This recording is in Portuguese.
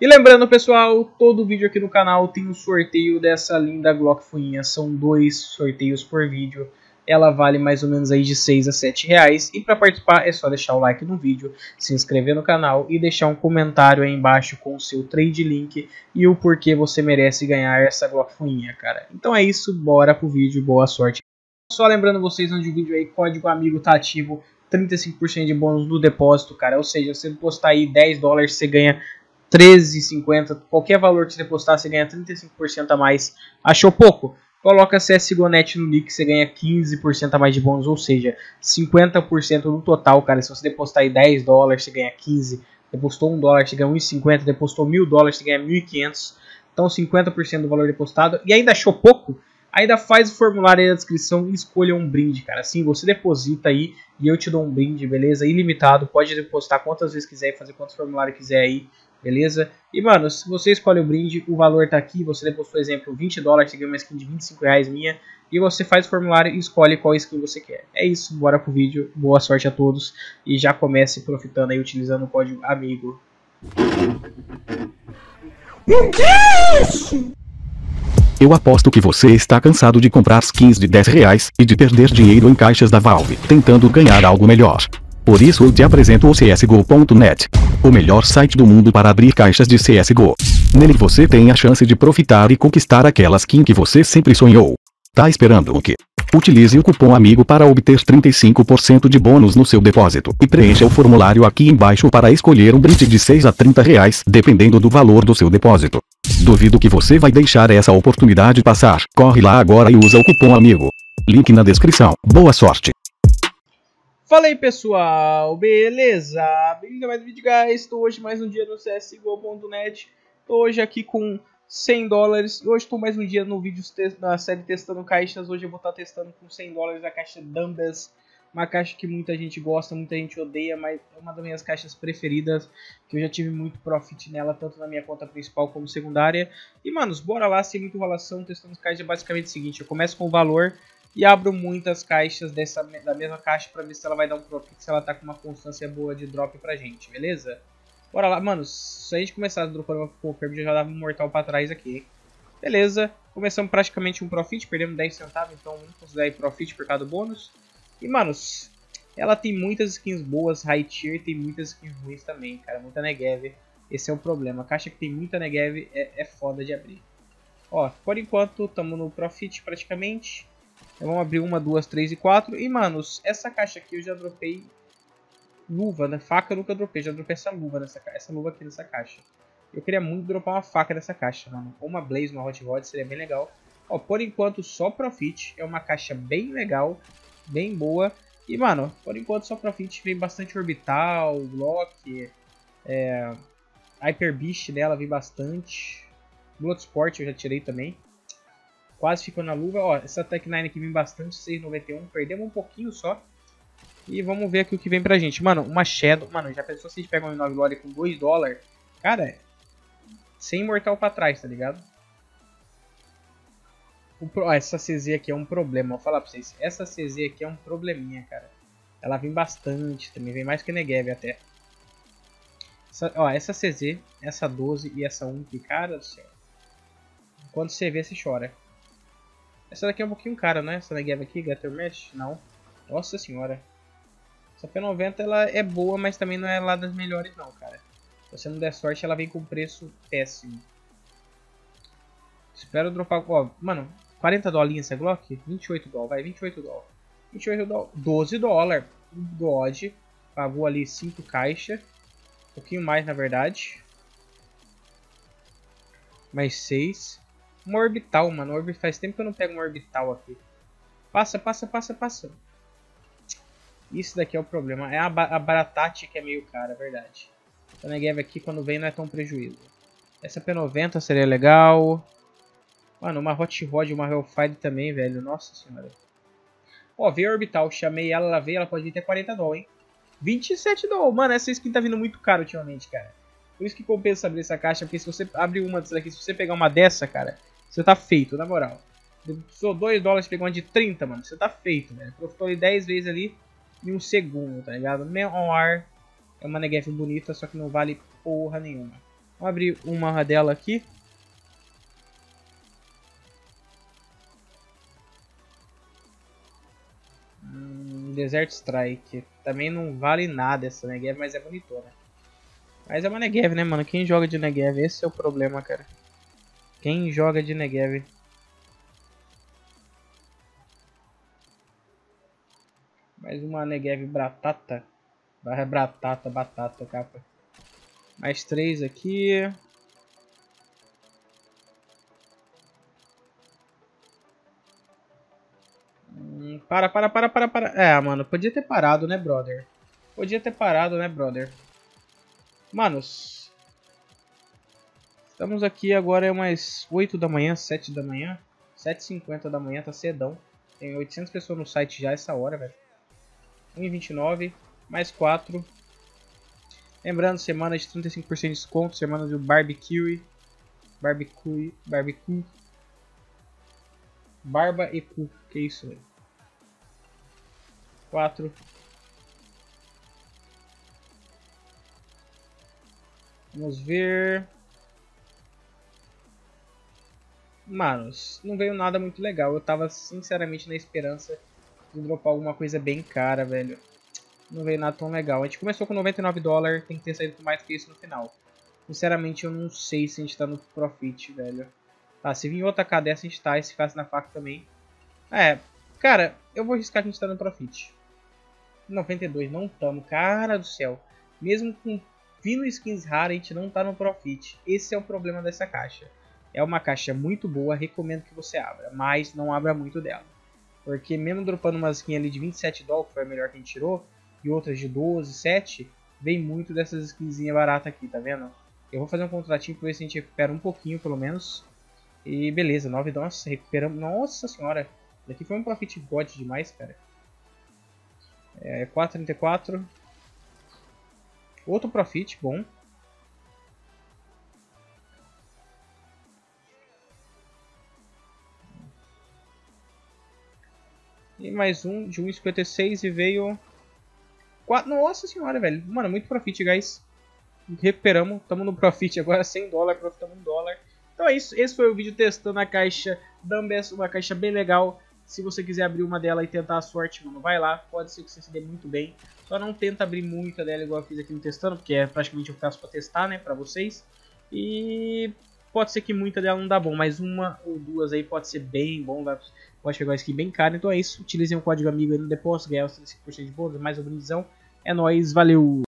E lembrando, pessoal, todo vídeo aqui no canal tem um sorteio dessa linda Glock Fuinha. São 2 sorteios por vídeo. Ela vale mais ou menos aí de 6 a 7 reais. E para participar é só deixar o like no vídeo, se inscrever no canal e deixar um comentário aí embaixo com o seu trade link e o porquê você merece ganhar essa Glock Fuinha, cara. Então é isso, bora pro vídeo, boa sorte. Só lembrando vocês, onde o vídeo aí, código amigo tá ativo, 35% de bônus no depósito, cara. Ou seja, você postar aí 10 dólares, você ganha 13,50, qualquer valor que você depositar, você ganha 35% a mais. Achou pouco? Coloca CSGO.net no nick, você ganha 15% a mais de bônus, ou seja, 50% no total, cara. Se você depositar aí 10 dólares, você ganha 15. Depositou 1 dólar, você ganha 1,50. Depositou 1.000 dólares, você ganha 1.500. Então 50% do valor depositado. E ainda achou pouco? Ainda faz o formulário aí na descrição e escolha um brinde, cara. Assim, você deposita aí e eu te dou um brinde, beleza? Ilimitado, pode depositar quantas vezes quiser e fazer quantos formulários quiser aí, beleza? E, mano, se você escolhe o brinde, o valor tá aqui. Você depositou, por exemplo, 20 dólares, você ganha uma skin de 25 reais minha. E você faz o formulário e escolhe qual skin você quer. É isso, bora pro vídeo. Boa sorte a todos. E já comece profitando aí, utilizando o código AMIGO. Eu aposto que você está cansado de comprar skins de 10 reais e de perder dinheiro em caixas da Valve, tentando ganhar algo melhor. Por isso eu te apresento o CSGO.net, o melhor site do mundo para abrir caixas de CSGO. Nele você tem a chance de profitar e conquistar aquela skin que você sempre sonhou. Tá esperando o quê? Utilize o cupom AMIGO para obter 35% de bônus no seu depósito e preencha o formulário aqui embaixo para escolher um brinde de 6 a 30 reais, dependendo do valor do seu depósito. Duvido que você vai deixar essa oportunidade passar. Corre lá agora e usa o cupom AMIGO. Link na descrição. Boa sorte! Fala aí, pessoal, beleza? Bem-vindo a mais um vídeo, guys. Estou hoje mais um dia no CSGO.net. Estou hoje aqui com 100 dólares. Hoje estou mais um dia no vídeo na série testando caixas. Hoje eu vou estar testando com 100 dólares a caixa Dumbbells. Uma caixa que muita gente gosta, muita gente odeia, mas é uma das minhas caixas preferidas. Que eu já tive muito profit nela, tanto na minha conta principal como secundária. E, manos, bora lá, sem muita enrolação, testando caixas. É basicamente o seguinte, eu começo com o valor e abro muitas caixas da mesma caixa pra ver se ela vai dar um profit, se ela tá com uma constância boa de drop pra gente, beleza? Bora lá, mano, se a gente começar dropando uma Confirm, já dava um mortal pra trás aqui, hein? Beleza, começamos praticamente um profit, perdemos 10 centavos, então vamos considerar aí profit por cada bônus. E, manos, ela tem muitas skins boas, high tier, tem muitas skins ruins também, cara, muita Negev. Esse é o problema, a caixa que tem muita Negev é foda de abrir. Ó, por enquanto, estamos no profit praticamente. Então vamos abrir 1, 2, 3 e 4. E, manos, essa caixa aqui eu já dropei luva, né? Faca eu nunca dropei. Já dropei essa luva aqui nessa caixa. Eu queria muito dropar uma faca nessa caixa, mano. Ou uma Blaze, uma Hot Rod, seria bem legal. Ó, por enquanto só Profit. É uma caixa bem legal, bem boa. E, mano, por enquanto só Profit. Vem bastante Orbital, Glock, Hyper Beast dela vem bastante. Bloodsport eu já tirei também. Quase ficou na luva. Ó, essa Tech 9 aqui vem bastante, 6,91. Perdemos um pouquinho só. E vamos ver aqui o que vem pra gente. Mano, uma Shadow. Mano, já pensou se a gente pega uma 9 Lore com 2 dólares? Cara, sem mortal pra trás, tá ligado? Essa CZ aqui é um problema. Vou falar pra vocês. Essa CZ aqui é um probleminha, cara. Ela vem bastante também. Vem mais que Negev até. Essa CZ, essa 12 e essa 1 aqui, cara do céu. Quando você vê, você chora. Essa daqui é um pouquinho cara, né? Essa Negev aqui, Gather Mesh? Não. Nossa senhora. Essa P90 ela é boa, mas também não é lá das melhores não, cara. Se você não der sorte, ela vem com preço péssimo. Espero dropar... Ó, mano, 40 dolinhas essa Glock? 28 dólares, vai, 28 dólares. 28 dólares, 12 dólares. O God pagou ali 5 caixas. Um pouquinho mais, na verdade. Mais 6. Uma orbital, mano. Faz tempo que eu não pego uma orbital aqui. Passa, passa, passa, passa. Isso daqui é o problema. É a Baratate que é meio cara, é verdade. A Negev aqui, quando vem, não é tão prejuízo. Essa P90 seria legal. Mano, uma Hot Rod, uma Hellfire também, velho. Nossa senhora. Ó, veio a orbital. Chamei ela, ela veio. Ela pode vir até 40 doll, hein? 27 doll. Mano, essa skin tá vindo muito caro ultimamente, cara. Por isso que compensa abrir essa caixa. Porque se você abrir uma dessas aqui, se você pegar uma dessa, cara, você tá feito, na moral. Sou 2 dólares, pegou uma de 30, mano. Você tá feito, velho. Profitou ali 10 vezes ali em um segundo, tá ligado? Meoar é uma Negev bonita, só que não vale porra nenhuma. Vamos abrir uma dela aqui. Desert Strike. Também não vale nada essa Negev, mas é bonitona. Mas é uma Negev, né, mano? Quem joga de Negev? Esse é o problema, cara. Quem joga de Negev? Mais uma Negev Bratata. Barra Bratata, batata, capa. Mais 3 aqui. Para. É, mano, podia ter parado, né, brother? Podia ter parado, né, brother? Manos. Estamos aqui agora, é umas 8 da manhã, 7 da manhã. 7h50 da manhã, tá cedão. Tem 800 pessoas no site já essa hora, velho. 1,29, mais 4. Lembrando, semana de 35% de desconto, semana do barbecue. Barbecue. Barba e cu, que isso, velho. 4. Vamos ver. Manos, não veio nada muito legal. Eu tava sinceramente na esperança de dropar alguma coisa bem cara, velho. Não veio nada tão legal. A gente começou com 99 dólares, tem que ter saído com mais que isso no final. Sinceramente, eu não sei se a gente tá no profit, velho. Tá, se vir outra K dessa, a gente tá. E se ficasse na faca também. É, cara, eu vou arriscar que a gente tá no profit. 92, não tamo. Cara do céu. Mesmo com vindo skins raras, a gente não tá no profit. Esse é o problema dessa caixa. É uma caixa muito boa, recomendo que você abra. Mas não abra muito dela. Porque mesmo dropando uma skin ali de 27 dólares, que foi a melhor que a gente tirou, e outras de 12, 7, vem muito dessas skinzinhas baratas aqui, tá vendo? Eu vou fazer um contratinho pra ver se a gente recupera um pouquinho, pelo menos. E beleza, 9 dólares, nossa, recuperamos. Nossa senhora, isso aqui foi um profit god demais, cara. 4,34. Outro profit, bom. E mais um de 1,56 e veio 4. Nossa senhora, velho. Mano, muito profit, guys. Recuperamos, estamos no profit agora, 100 dólares, profitamos 1 dólar. Então é isso, esse foi o vídeo testando a caixa Dumbbells, uma caixa bem legal. Se você quiser abrir uma dela e tentar a sorte, mano, vai lá, pode ser que você se dê muito bem. Só não tenta abrir muita dela igual eu fiz aqui no testando, porque é praticamente eu faço pra testar, né, pra vocês. E pode ser que muita dela não dá bom, mas uma ou duas aí pode ser bem bom, pode pegar uma skin bem cara. Então é isso, utilizem o código amigo aí no depósito, ganhar os 35% de bônus, mais um brindizão. É nóis, valeu!